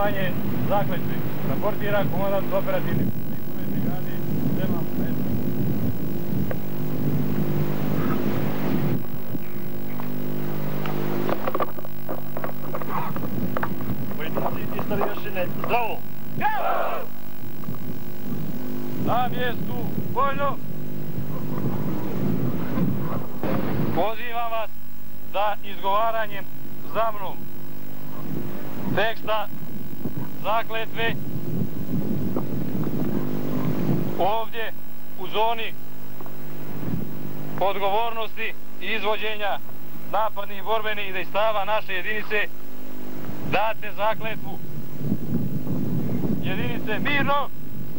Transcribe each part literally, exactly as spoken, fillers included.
izvršavanje zakletve. Raportira komandant operativne brigade Zeman Mesec. Pojedinci i starješine, zdravo! Na mjestu, vojno! Pozivam vas da izgovaranjem za mnom teksta zakletve ovdje u zoni odgovornosti i izvođenja napadnih borbenih dejstava naše jedinice date zakletvu. Jedinice mirno!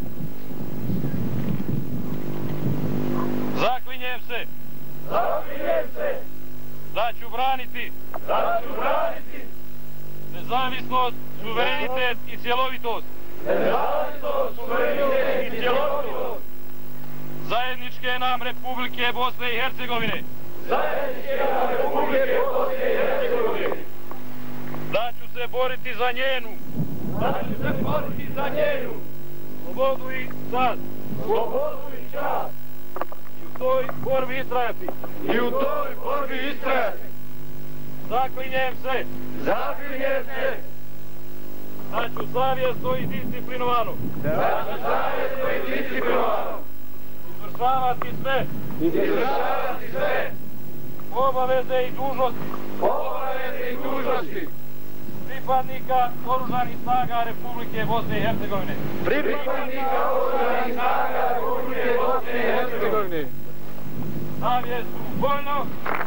Zaklinjem se! Zaklinjem se! Da ću braniti! Da ću braniti! Nezavisnost, suverenitet i cjelovitost! Nezavisnost, suverenitet i cjelovitost! Zajedničke nam Republike Bosne i Hercegovine! Zajedničke nam Republike Bosne i Hercegovine! Da ću se boriti za njenu! Da ću se boriti za njenu! Slobodu i čast! Slobodu i čast! U toj borbi istrajati. I u toj borbi istrajati. Zaklinjem se. Zaklinjem se. Da ću savjesno i disciplinovano. Da ću savjesno i disciplinovano. Izvršavati sve. Izvršavati sve. Obaveze i dužnosti. Obaveze i dužnosti. Pripadnika Oružanih snaga Republike Bosne i Hercegovine. Pripadnika Oružanih snaga Republike Bosne i Hercegovine. Na mjestu, vojno!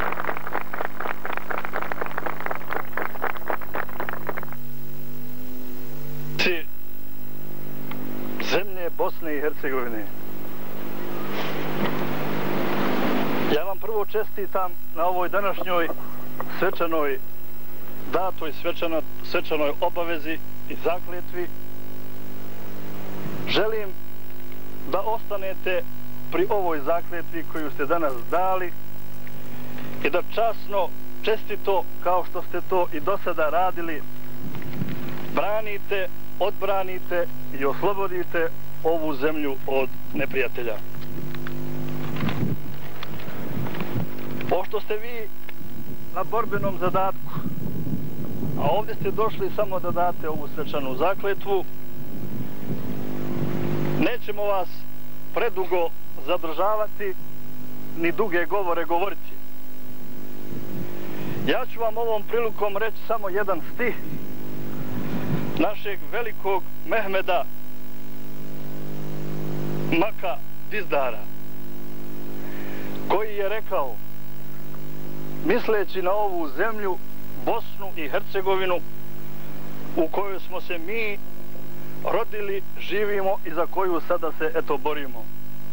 Zemlje Bosne i Hercegovine. Ja vam prvo čestitam na ovoj današnjoj svečanoj datoj svečanoj, svečanoj obavezi i zakletvi. Želim da ostanete pri ovoj zakletvi koju ste danas dali i da časno, čestito, kao što ste to i do sada radili, branite, odbranite i oslobodite ovu zemlju od neprijatelja. Pošto ste vi na borbenom zadatku, a ovdje ste došli samo da date ovu svečanu zakletvu, nećemo vas predugo zadržavati ni duge govore govoriti. Ja ću vam ovom prilikom reći samo jedan stih našeg velikog Mehmeda Maka Dizdara, koji je rekao, misleći na ovu zemlju Bosnu i Hercegovinu u kojoj smo se mi rodili, živimo i za koju sada se eto borimo.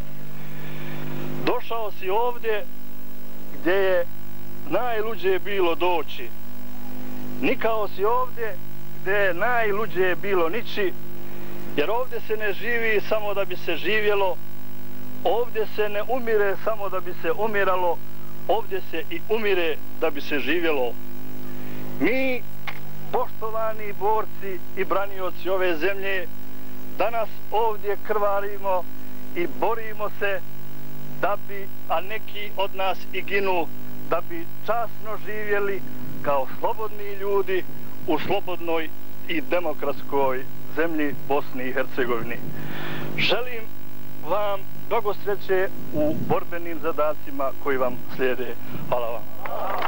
Došao si ovdje gdje je najluđe bilo doći. Nikao si ovdje gdje je najluđe bilo nići, jer ovdje se ne živi samo da bi se živjelo, ovdje se ne umire samo da bi se umiralo, ovdje se i umire da bi se živjelo. Mi, poštovani borci i branioci ove zemlje, danas ovdje krvarimo i borimo se da bi, a neki od nas i ginu, da bi časno živjeli kao slobodni ljudi u slobodnoj i demokratskoj zemlji Bosni i Hercegovini. Želim vam mnogo sreće u borbenim zadacima koji vam slijede. Hvala vam.